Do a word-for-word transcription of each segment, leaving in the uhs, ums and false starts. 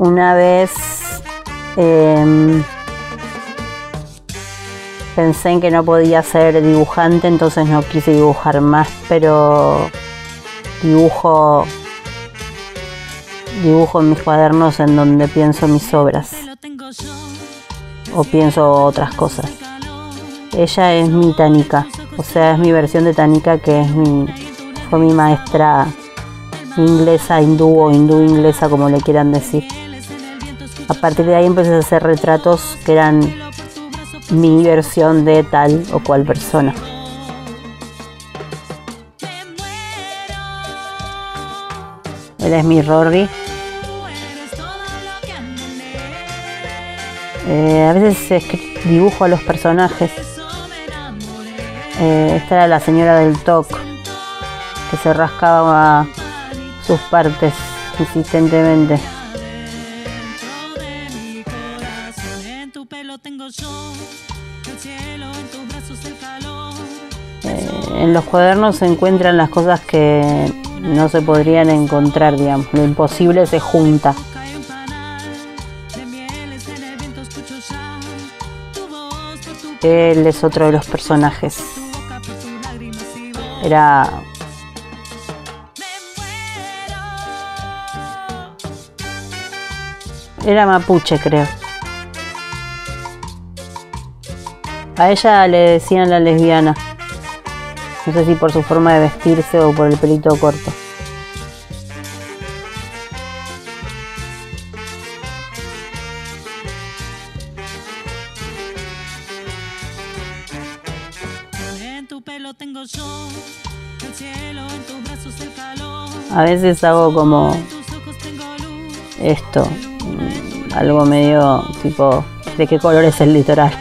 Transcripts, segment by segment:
Una vez eh, pensé en que no podía ser dibujante, entonces no quise dibujar más, pero dibujo, dibujo en mis cuadernos en donde pienso mis obras o pienso otras cosas. Ella es mi Tanika, o sea, es mi versión de Tanika, que es mi, fue mi maestra inglesa, hindú o hindú inglesa, como le quieran decir. A partir de ahí empecé a hacer retratos que eran mi versión de tal o cual persona. Él es mi Rory. Eh, a veces dibujo a los personajes. Eh, esta era la señora del T O C, que se rascaba sus partes insistentemente. Eh, en los cuadernos se encuentran las cosas que no se podrían encontrar, digamos. Lo imposible se junta. Él es otro de los personajes. Era Era mapuche, creo. A ella le decían la lesbiana. No sé si por su forma de vestirse o por el pelito corto. A veces hago como esto, algo medio tipo, ¿de qué color es el litoral?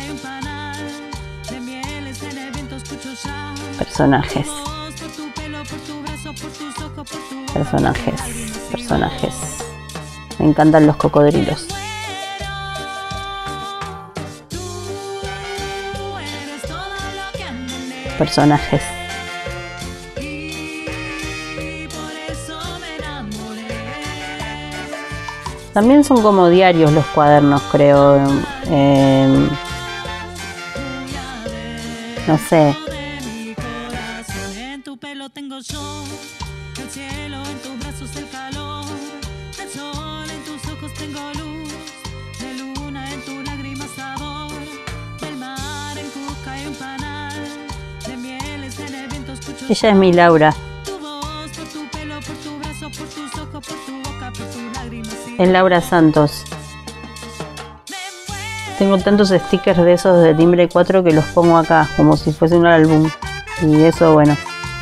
Personajes. Personajes. Personajes. Me encantan los cocodrilos. Personajes. También son como diarios los cuadernos, creo. Eh, no sé. Ella es mi Laura. Es Laura Santos. Tengo tantos stickers de esos de Timbre cuatro que los pongo acá, como si fuese un álbum. Y eso, bueno,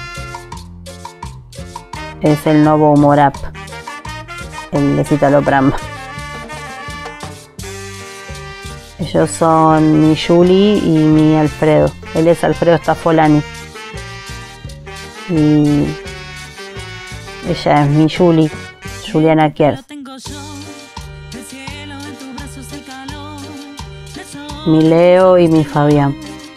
es el nuevo humor app, el de citalopram. Ellos son mi Julie y mi Alfredo. Él es Alfredo Staffolani. Y ella es mi Julie, Juliana Kier. Mi Leo y mi Fabián.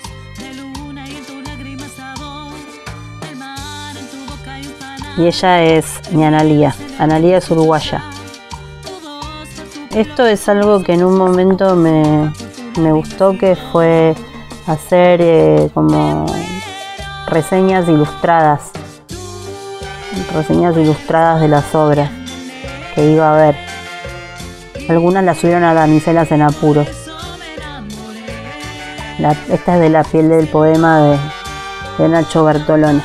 Y ella es mi Analía. Analía es uruguaya. Esto es algo que en un momento me, me gustó, que fue hacer eh, como reseñas ilustradas. Reseñas ilustradas de las obras que iba a ver. Algunas las subieron a Damiselas en Apuros. La, esta es de La piel del poema de, de Nacho Bertolone.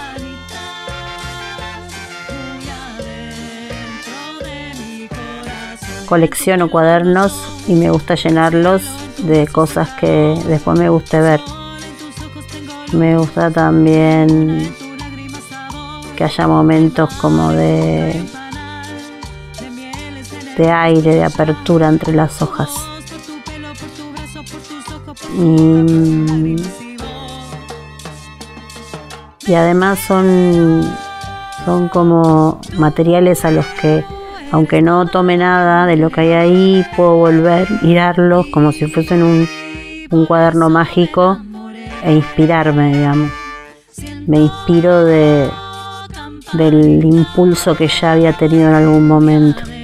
Colecciono cuadernos y me gusta llenarlos de cosas que después me guste ver. Me gusta también que haya momentos como de, de aire, de apertura entre las hojas. Y, y además son, son como materiales a los que, aunque no tome nada de lo que hay ahí, puedo volver, mirarlos como si fuesen un, un cuaderno mágico e inspirarme, digamos. Me inspiro de, del impulso que ya había tenido en algún momento.